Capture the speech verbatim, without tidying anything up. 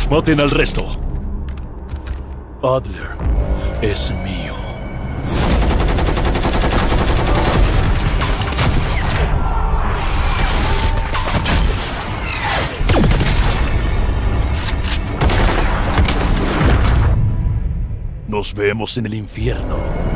Maten al resto. Adler es mío. Nos vemos en el infierno.